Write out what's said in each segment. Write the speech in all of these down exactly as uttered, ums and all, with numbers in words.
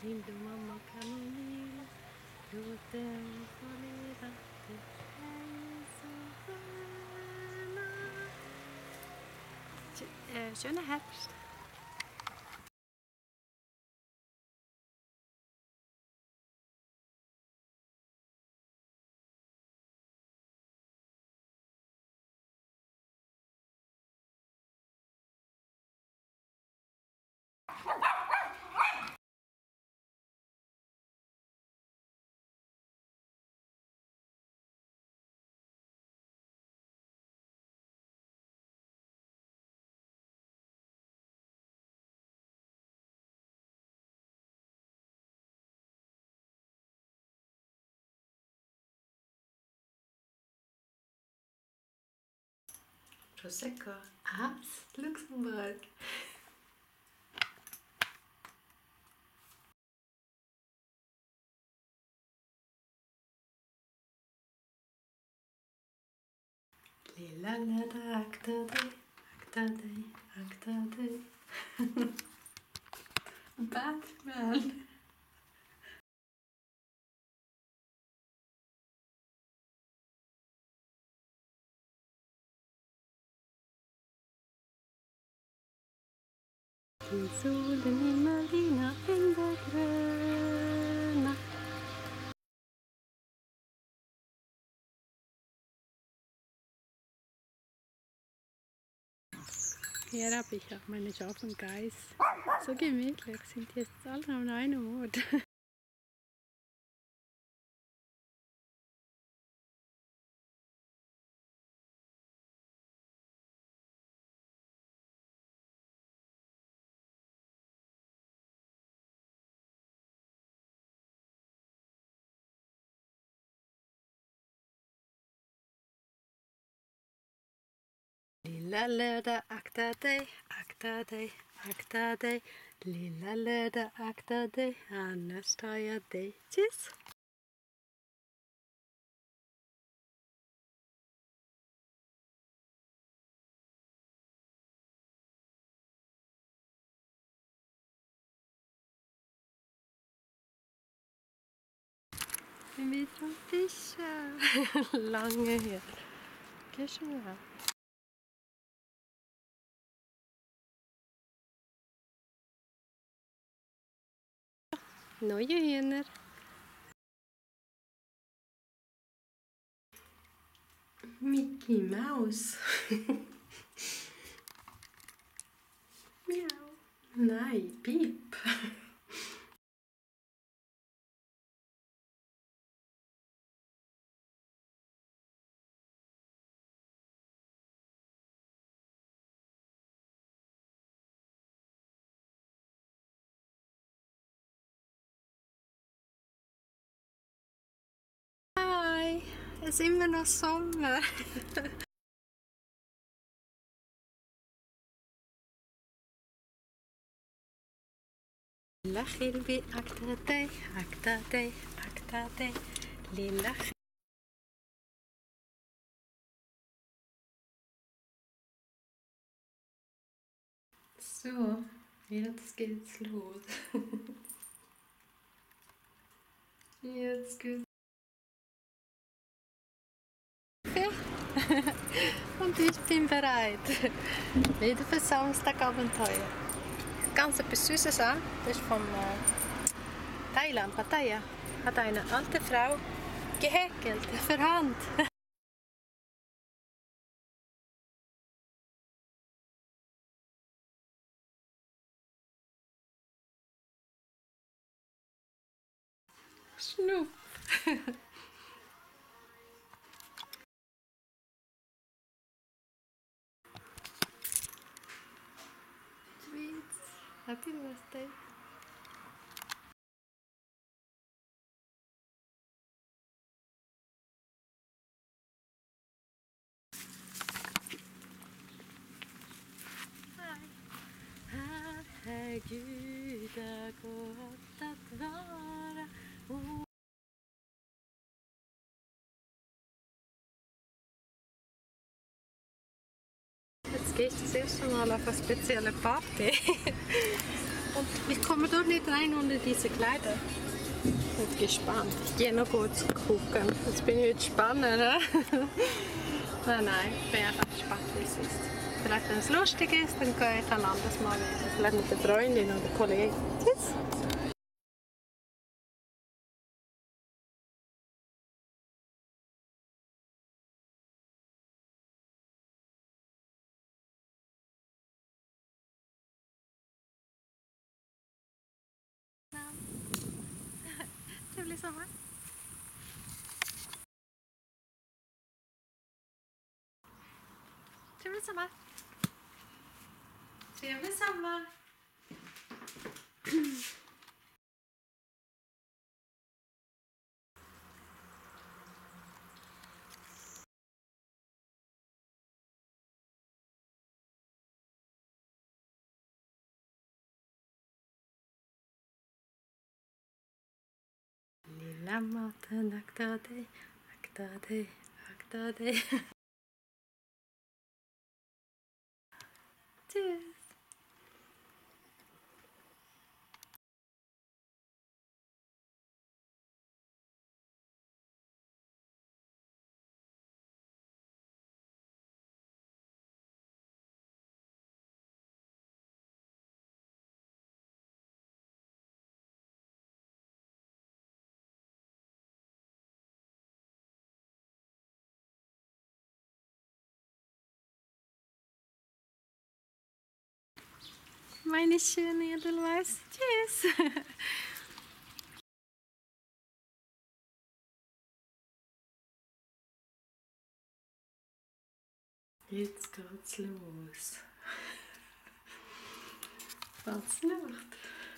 Lindo mamma camomilla, tutte soledad, äh, schöner Herbst. Prosecco aus Luxemburg. Lilla lilla akta dig, akta dig, akta dig. Batman. I solen i Malina hängde gröna. Hier habe ich auch meine Schaf und Geiß. So gemütlich sind jetzt alle an einem Ort. Lilla lördag, akta dig, akta dig, akta dig. Lilla lördag, akta dig, annars tar jag dig. Tschüss! Vi ska fischa. Lange her. Geh schon mal. Neue Hühner. Mickey Maus. Miau. Nein, Piep. Hi, es ist immer noch Sommer. Lilla Hilvi, akta dig, akta dig, akta dig. Lilla So, jetzt geht's los. Jetzt geht's. Und ich bin bereit. Wieder für Samstagabenteuer. Ganz etwas Süßes an. Das ist von äh, Thailand, Pattaya. Hat eine alte Frau gehäkelt für Hand. Schnupp. Sweets. Happy birthday. Herregud, är gott att vara. Oh. Jetzt gehe ich das erste Mal auf eine spezielle Party. Und ich komme dort nicht rein ohne diese Kleider. Ich bin gespannt. Ich gehe noch kurz gucken. Jetzt bin ich jetzt gespannt, oder? Nein, nein, ich bin einfach gespannt, wie es ist. Vielleicht, wenn es lustig ist, dann gehe ich ein anderes Mal wieder. Vielleicht mit der Freundin oder Kollegen. Tschüss! Trevlig sommar! Trevlig sommar! Trevlig sommar! Lilla maten, akta dig, akta dig, akta dig. Tschüss! Meine schöne Edelweiß. Tschüss! Jetzt geht's los. Was Nacht.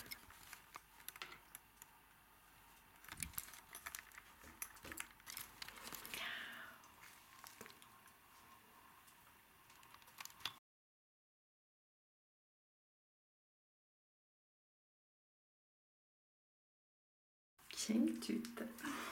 Geschenktüte.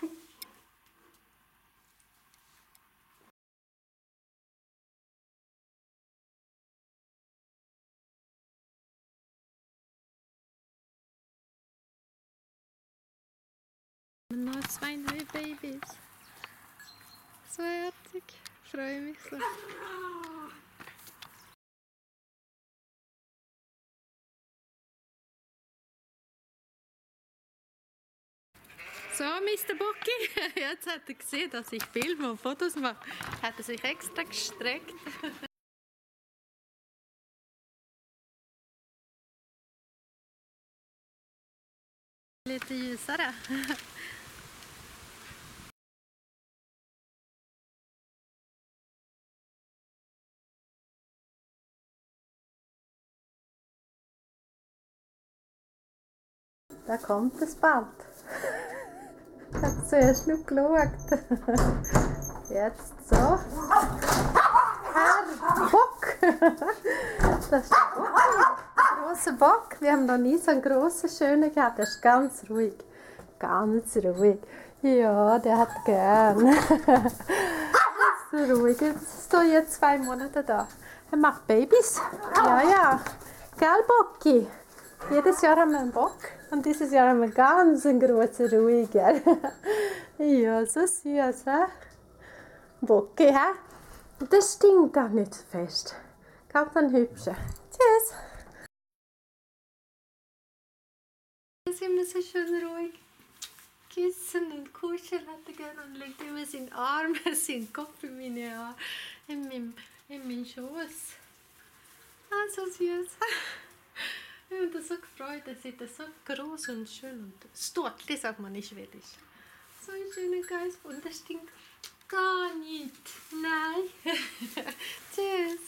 Noch zwei neue Babys. So herzig. Ich freue mich so. So, Mister Bocki, jetzt hat er gesehen, dass ich Filme und Fotos mache. Hat er sich extra gestreckt. Lite ljusare. Da kommt es bald. Ich habe zuerst noch geschaut. Jetzt so. Herr Bock! Das ist ein Bock. Ein grosser Bock. Wir haben noch nie so einen grossen, schönen gehabt. Der ist ganz ruhig. Ganz ruhig. Ja, der hat gern. So ruhig. Jetzt ist er jetzt zwei Monate da. Er macht Babys. Ja, ja. Gell, Bocki? Jedes Jahr haben wir einen Bock und dieses Jahr haben wir ganz einen grossen, ruhigen. Ja, so süß, hä? Bocki, hä? Das stinkt gar nicht so fest. Ganz ein hübscher. Tschüss! Das ist immer so schön ruhig. Küssen und kuscheln hat er gerne und legt immer seinen Arm, seinen Kopf in meine Haare, in meinen, in meinen Schoß. Ah, so süß. Ich habe mich so gefreut, er sieht so groß und schön und stolz, sagt man nicht wirklich. So ein schöner Geist und das stinkt gar nicht. Nein. Tschüss.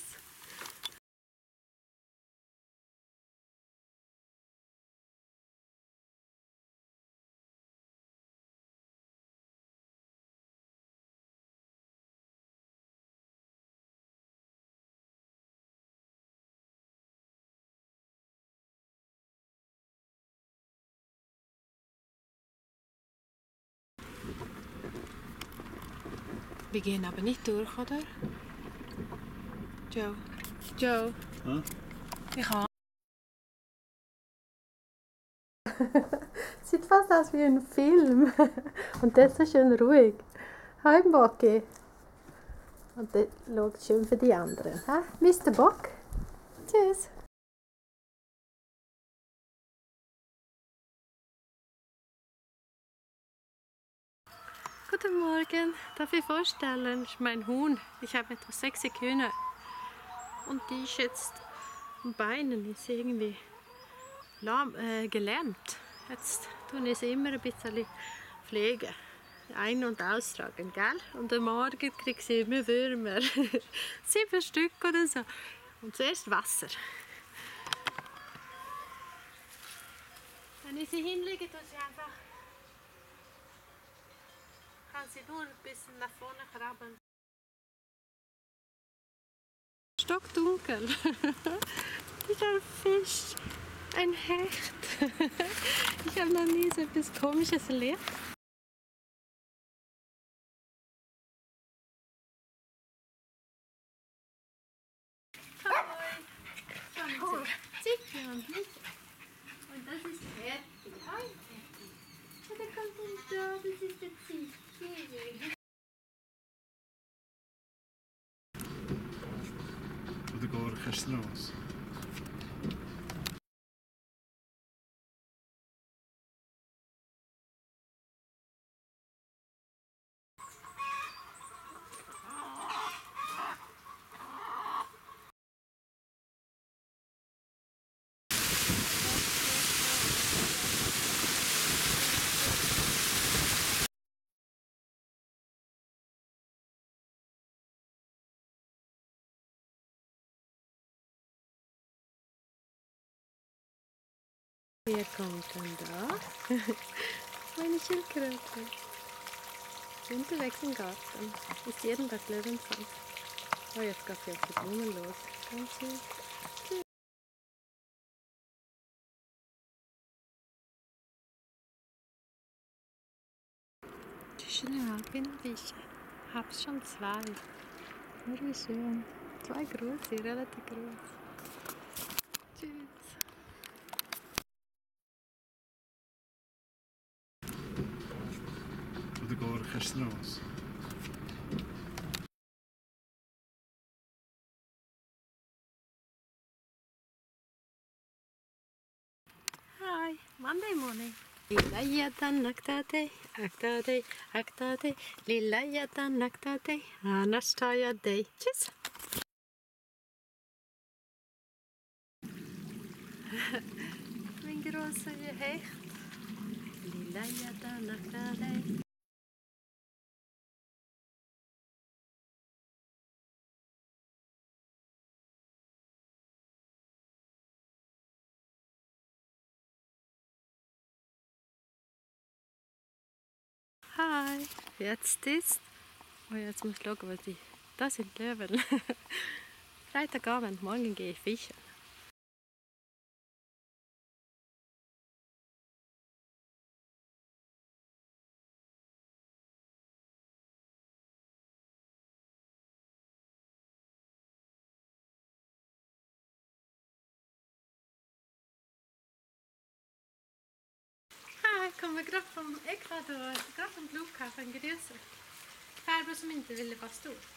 Wir gehen aber nicht durch, oder? Joe. Joe. Hm? Ich habe Sieht fast aus wie ein Film. Und der ist so schön ruhig. Hi Bocki. Und der schaut schön für die anderen. Ha? Mister Bock. Tschüss. Guten Morgen. Darf ich vorstellen, das ist mein Huhn. Ich habe etwa sechs Hühner. Und die ist jetzt am Beinen ist irgendwie lahm, äh, gelähmt. Jetzt tun ich sie immer ein bisschen pflegen. Ein- und austragen, gell? Und am Morgen kriege sie immer Würmer. Sieben Stück oder so. Und zuerst Wasser. Wenn ich sie hinlege, tue ich einfach, kann sie nur ein bisschen nach vorne krabbeln. Stockdunkel. Das ist ein Fisch. Ein Hecht. Ich habe noch nie so etwas Komisches erlebt. Hallo. Zickern. Und das ist Fertig. Hi Fertig. Und da kommt ein da, das ist der Zickern. Oder går raus. Wer kommt dann da? Meine Schildkröte. Unterwegs im Garten. Ist jeden Tag Löwenzahn. Oh, jetzt geht sie auf die Blumen los. Ganz süß. Die schöne Alpenfische. Hab's schon zwei. Oh, wie schön. Zwei große, relativ groß. Tschüss. Oder går raus. Hi, Monday morning. Lilla gäddan akta dig, akta dig, akta dig. Lilla gäddan akta dig, annars tar jag dig. Tschüss! Min große Hecht. Lilla gäddan akta dig. Hi, jetzt ist. Oh, jetzt muss ich schauen, was die. Das sind Löwen. Freitagabend, morgen gehe ich fischen. Hi, ich komme gerade vom Ecuador, gerade vom Flughafen. Grüße. Farbror som inte ville vara stor.